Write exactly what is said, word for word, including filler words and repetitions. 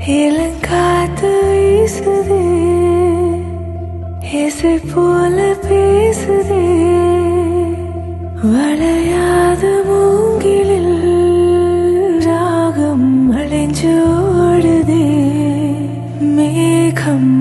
இளங்காத்து வீசுதே, இசை போல பேசுதே, வளையாத மூங்கிலில் ராகம் அலைஞ்சோடுதே, மேகம்